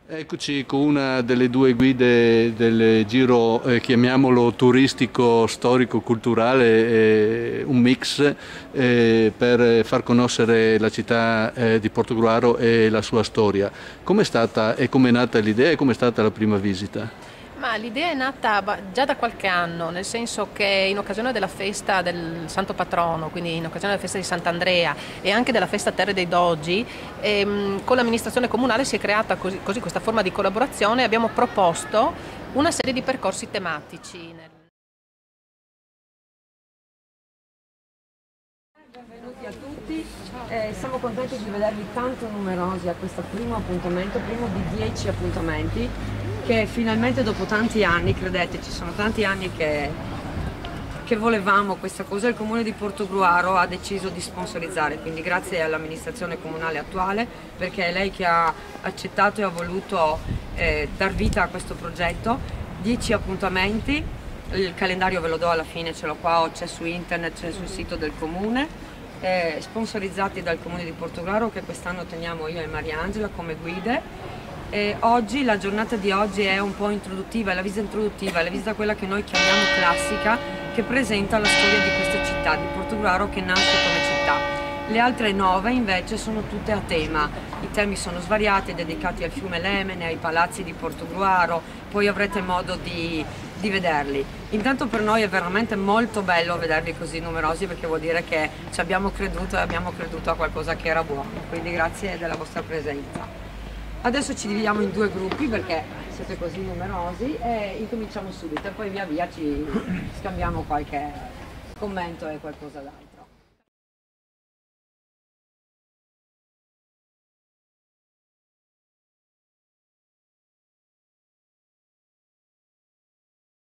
Eccoci con una delle due guide del giro, chiamiamolo turistico, storico, culturale, un mix per far conoscere la città di Portogruaro e la sua storia. Com'è stata e com'è nata l'idea e com'è stata la prima visita? Ma l'idea è nata già da qualche anno, nel senso che in occasione della festa del Santo Patrono, quindi in occasione della festa di Sant'Andrea e anche della festa Terre dei Dogi, con l'amministrazione comunale si è creata così questa forma di collaborazione e abbiamo proposto una serie di percorsi tematici. Benvenuti a tutti, siamo contenti di vedervi tanto numerosi a questo primo appuntamento, primo di 10 appuntamenti che finalmente dopo tanti anni, credeteci, sono tanti anni che volevamo questa cosa, il Comune di Portogruaro ha deciso di sponsorizzare, quindi grazie all'amministrazione comunale attuale perché è lei che ha accettato e ha voluto dar vita a questo progetto. 10 appuntamenti, il calendario ve lo do alla fine, ce l'ho qua, c'è su internet, c'è sul sito del Comune, sponsorizzati dal Comune di Portogruaro che quest'anno teniamo io e Mariangela come guide. Oggi, la giornata di oggi è un po' introduttiva, è la visita quella che noi chiamiamo classica, che presenta la storia di questa città, di Portogruaro che nasce come città. Le altre 9 invece sono tutte a tema, i temi sono svariati, dedicati al fiume Lemene, ai palazzi di Portogruaro, poi avrete modo di vederli. Intanto per noi è veramente molto bello vedervi così numerosi perché vuol dire che ci abbiamo creduto e abbiamo creduto a qualcosa che era buono, quindi grazie della vostra presenza. Adesso ci dividiamo in due gruppi perché siete così numerosi e incominciamo subito e poi via via ci scambiamo qualche commento e qualcosa d'altro.